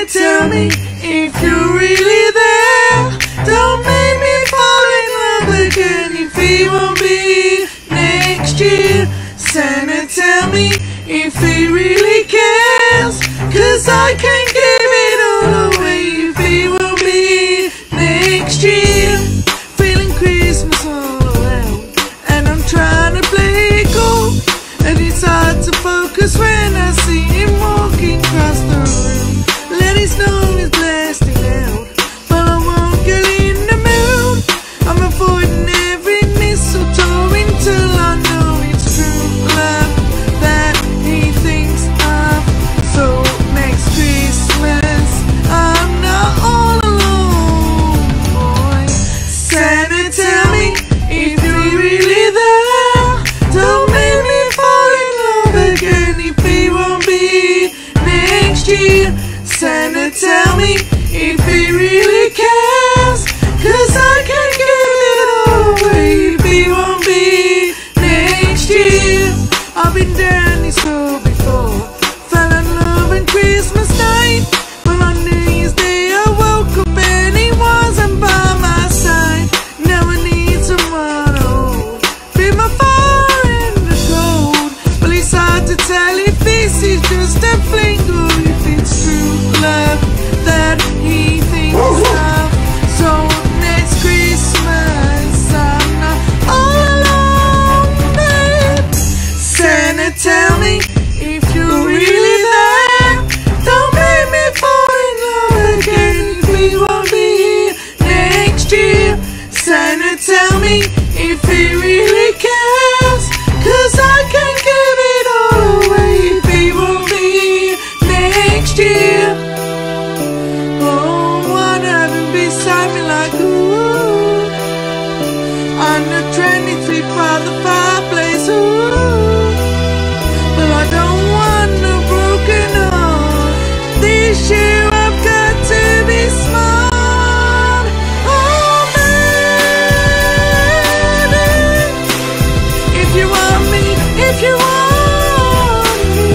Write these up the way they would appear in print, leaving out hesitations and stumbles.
tell me if you're really there. Don't make me fall in love again if he won't be next year. Santa, tell me if he really cares, 'cause I can't give it all away if he won't be next year. Feeling Christmas all around, and I'm trying to play it cool, and it's hard to focus when I see him walking across the room. Let his nose blasting out, but I won't get in the mood. I'm avoiding every mistletoe until I know it's true love that he thinks of. So next Christmas I'm not all alone, boy. Santa, tell me if you're really there. Don't make me fall in love again if he won't be next year. Santa, tell me if he really cares, 'cause I can't give it all away if he won't be next year. I've been down this road before, fell in love on Christmas night, but on New Year's Day I woke up and he wasn't by my side. Now I need someone to hold, be my fire in the cold. Well, it's hard to tell if this is just a fling or if it's true love that he thinks of. So next Christmas I'm not all alone, babe. Santa, tell me if you're really there. Don't make me fall in love again if he won't be here next year. Santa, tell me if he really cares, 'cause I can't give it all away if he won't be here next year. Oh, one of them beside me like ooh, on the trendy tree by the fireplace, ooh. But I don't want no broken heart. This year I've got to be smart. Oh, baby, if you want me, if you want me,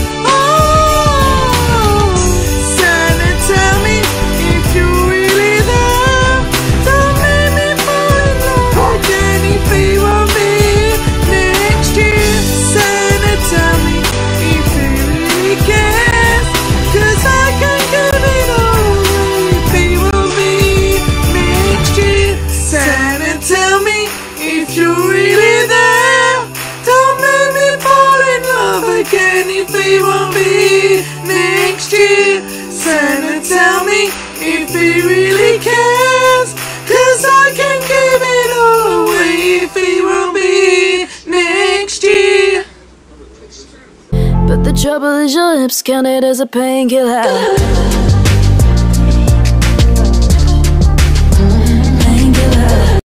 oh, Santa, tell me if you're really there. Don't make me fall in love again if he won't be next year. Santa, tell me if he really cares, 'cause I can't give it all away if he won't be next year. Santa, tell me if you're really there. Don't make me fall in love again if he won't be next year. Santa, tell me if he really cares, 'cause I can't give it all away if he won't be next year. But the trouble is your lips counted as a painkiller.